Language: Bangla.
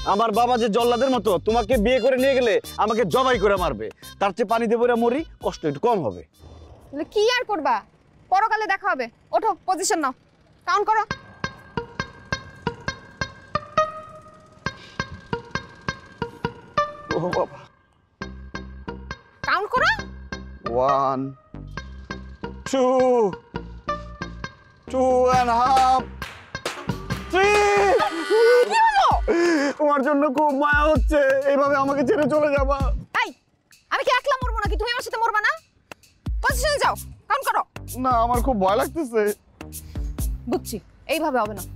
আমার বাবা যে জল্লাদের মতো তোমাকে বিয়ে করে নিয়ে গেলে আমাকে জবাই করে মারবে, তার চেয়ে পানি দেবো মরি, কষ্ট একটু কম হবে। কি আর করবা, পরকালে দেখা হবে। ওঠো, পজিশন নাও, কাউন্ট করো। ও বাবা, কাউন্ট করো। 1 2 2.5 3। কি হলো? তোমার জন্য খুব মায়া হচ্ছে, এইভাবে আমাকে ছেড়ে চলে যাবা? এই, আমি কি একলা মরবো নাকি তুমি আমার সাথে মরবা না? পজিশনে যাও, কাউন্ট করো। না, আমার খুব ভয় লাগতেছে। বুঝছি, এইভাবে হবে না।